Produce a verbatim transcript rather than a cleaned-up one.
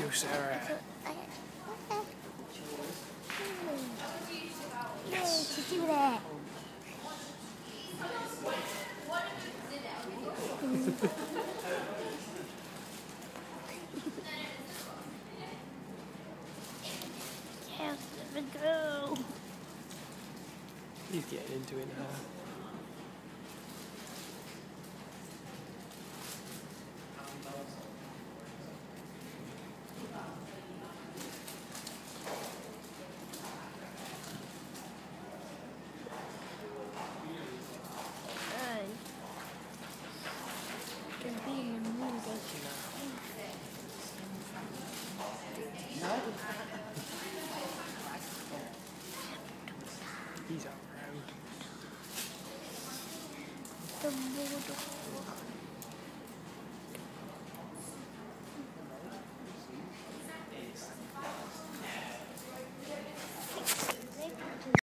go, Sarah. Yes. To do that. Yes, let me go. He's getting into it now.